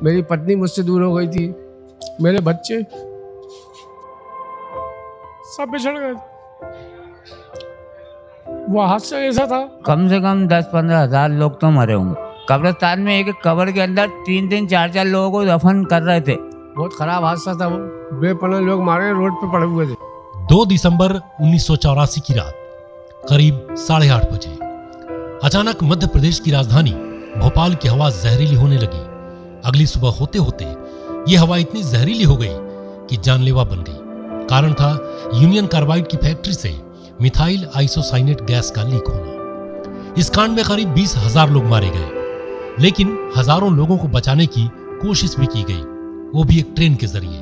मेरी पत्नी मुझसे दूर हो गई थी, मेरे बच्चे सब बिछड़ गए। वो हादसा ऐसा था, कम से कम 10-15 हजार लोग तो मरे होंगे। कब्रिस्तान में एक कब्र के अंदर 3-3, 4-4 लोगों को दफन कर रहे थे। बहुत खराब हादसा था वो। बेपनाह लोग मारे रोड पे पड़े हुए थे। 2 दिसंबर 1984 की रात करीब 8:30 बजे अचानक मध्य प्रदेश की राजधानी भोपाल की हवा जहरीली होने लगी। अगली सुबह होते होते ये हवा इतनी जहरीली हो गई कि जानलेवा बन गई। कारण था यूनियन कार्बाइड की फैक्ट्री से मिथाइल आइसोसाइनेट गैस का लीक होना। इस कांड में करीब 20,000 लोग मारे गए, लेकिन हजारों लोगों को बचाने की कोशिश भी की गई, वो भी एक ट्रेन के जरिए।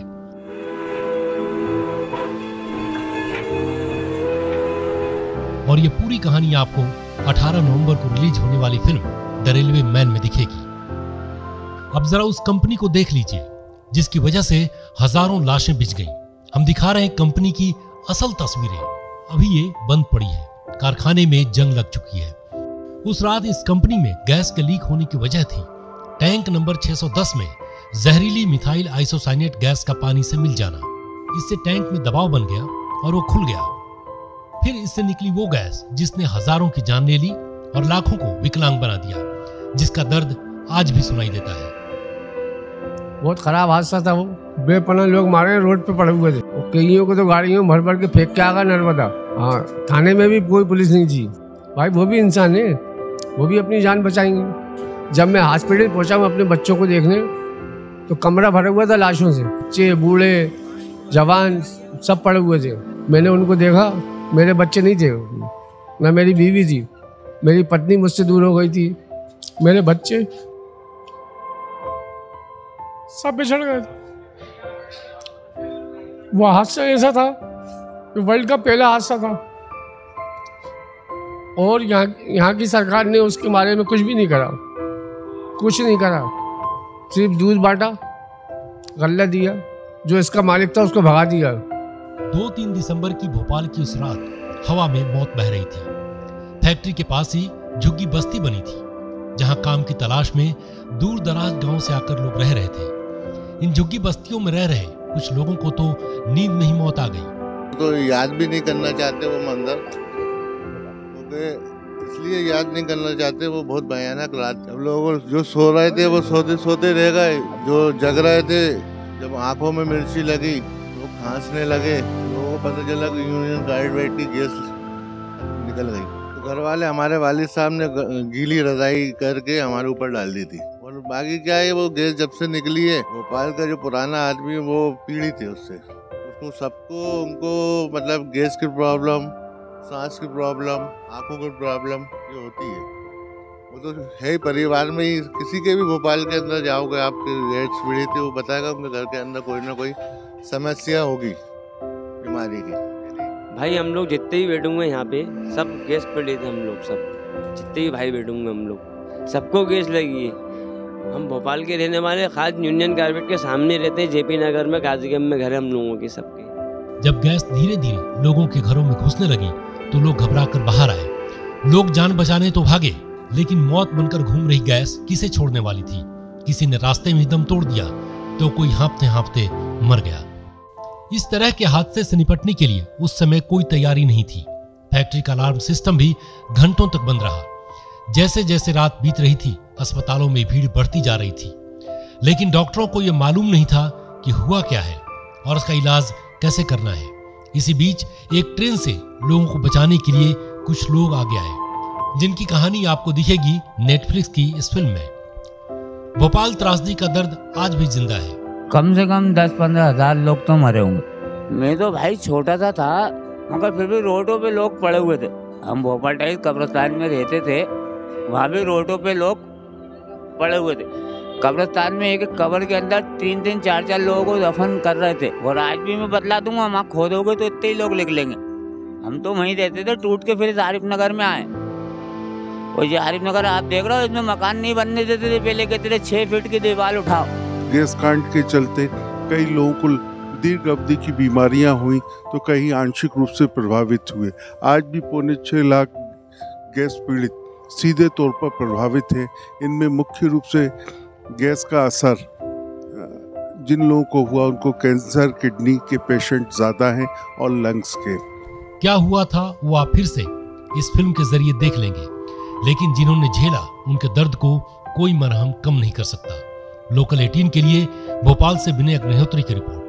और ये पूरी कहानी आपको 18 नवंबर को रिलीज होने वाली फिल्म द रेलवे मैन में दिखेगी। अब जरा उस कंपनी को देख लीजिए जिसकी वजह से हजारों लाशें बिछ गईं। हम दिखा रहे हैं कंपनी की असल तस्वीरें। अभी ये बंद पड़ी है, कारखाने में जंग लग चुकी है। उस रात इस कंपनी में गैस के लीक होने की वजह थी टैंक नंबर 610 में जहरीली मिथाइल आइसोसाइनेट गैस का पानी से मिल जाना। इससे टैंक में दबाव बन गया और वो खुल गया। फिर इससे निकली वो गैस जिसने हजारों की जान ले ली और लाखों को विकलांग बना दिया, जिसका दर्द आज भी सुनाई देता है। बहुत खराब हादसा था वो। बेपनाह लोग मारे रोड पे पड़े हुए थे। कईयों को तो गाड़ियों भर भर के फेंक के आ गया नर्मदा। हाँ, थाने में भी कोई पुलिस नहीं थी। भाई वो भी इंसान है, वो भी अपनी जान बचाएंगे। जब मैं हॉस्पिटल पहुंचा हूँ अपने बच्चों को देखने, तो कमरा भरा हुआ था लाशों से। बच्चे, बूढ़े, जवान सब पड़े हुए थे। मैंने उनको देखा, मेरे बच्चे नहीं थे, ना मेरी बीवी थी। मेरी पत्नी मुझसे दूर हो गई थी, मेरे बच्चे सब बिछड़ गए थे। वो हादसा ऐसा था, वर्ल्ड का पहला हादसा था। और यहाँ की सरकार ने उसके बारे में कुछ भी नहीं करा, कुछ नहीं करा। सिर्फ दूध बांटा, गल्ला दिया, जो इसका मालिक था उसको भगा दिया। 2-3 दिसंबर की भोपाल की उस रात हवा में मौत बह रही थी। फैक्ट्री के पास ही झुग्गी बस्ती बनी थी, जहां काम की तलाश में दूर दराज गांव से आकर लोग रह रहे थे। इन झुग्गी बस्तियों में रह रहे कुछ लोगों को तो नींद में ही मौत आ गई। तो याद भी नहीं करना चाहते वो मंजर, क्योंकि इसलिए याद नहीं करना चाहते। वो बहुत भयानक रात। हम लोग जो सो रहे थे वो सोते सोते रह गए, जो जग रहे थे जब आंखों में मिर्ची लगी, लोग खांसने लगे, लोगों को पता चला कि यूनियन कार्बाइड की गैस निकल गई। तो घर वाले, हमारे वालिद साहब ने गीली रजाई करके हमारे ऊपर डाल दी थी। और बाकी क्या है, वो गैस जब से निकली है, भोपाल का जो पुराना आदमी वो पीड़ित है उससे। उसको सबको उनको मतलब गैस की प्रॉब्लम, सांस की प्रॉब्लम, आंखों की प्रॉब्लम ये होती है। वो तो है ही परिवार में ही। किसी के भी भोपाल के अंदर जाओगे आपके गैस पीड़ित है, वो बताएगा उनके घर के अंदर कोई ना कोई समस्या होगी बीमारी की। भाई हम लोग जितने भी बैठूंगे यहाँ पे सब गैस पीड़ित हैं। हम लोग सब जितने भी भाई बैठूंगे हम लोग सबको गैस लगी है। हम भोपाल के रहने वाले, खास यूनियन कार्बाइड के सामने रहते हैं, जेपी नगर में, गाजीगंज में घर है हम लोगों के सबके। जब गैस धीरे धीरे लोगों के घरों में घुसने लगी तो लोग घबराकर बाहर आए। लोग जान बचाने तो भागे, लेकिन मौत बनकर घूम रही गैस किसे छोड़ने वाली थी। किसी ने रास्ते में दम तोड़ दिया तो कोई हाँफते हाँफते मर गया। इस तरह के हादसे से निपटने के लिए उस समय कोई तैयारी नहीं थी। फैक्ट्री का अलार्म सिस्टम भी घंटों तक बंद रहा। जैसे जैसे रात बीत रही थी, अस्पतालों में भीड़ बढ़ती जा रही थी, लेकिन डॉक्टरों को यह मालूम नहीं था कि हुआ क्या है और उसका इलाज कैसे करना है। इसी बीच एक ट्रेन से लोगों को बचाने के लिए कुछ लोग आगे आए, जिनकी कहानी आपको दिखेगी नेटफ्लिक्स की इस फिल्म में। भोपाल त्रासदी का दर्द आज भी जिंदा है। कम से कम 10-15 हजार लोग तो मरे होंगे। मैं तो भाई छोटा सा था, मगर फिर भी रोडों पे लोग पड़े हुए थे। हम भोपाल टाइप कब्रिस्तान में रहते थे, वहाँ भी रोडों पे लोग पड़े हुए थे। कब्रिस्तान में एक कब्र के अंदर 3-3, 4-4 लोगों को दफन कर रहे थे। और आज भी मैं बतला दूंगा, वहाँ खोदोगे तो इतने ही लोग लिख लेंगे। हम तो वहीं रहते थे, टूट के फिर आरिफ नगर में आए। और ये आरिफ नगर आप देख रहे हो, इसमें मकान नहीं बनने देते थे। पहले कहते थे 6 फीट की दीवार उठाओ। गैस कांड के चलते कई लोगों को दीर्घ अवधि की बीमारियां हुई, तो कई आंशिक रूप से प्रभावित हुए। आज भी 6.25 लाख गैस पीड़ित सीधे तौर पर प्रभावित है। इनमें मुख्य रूप से गैस का असर जिन लोगों को हुआ उनको कैंसर, किडनी के पेशेंट ज़्यादा हैं और लंग्स के। क्या हुआ था वो आप फिर से इस फिल्म के जरिए देख लेंगे, लेकिन जिन्होंने झेला उनके दर्द को कोई मरहम कम नहीं कर सकता। लोकल 18 के लिए भोपाल से विनय अग्निहोत्री की रिपोर्ट।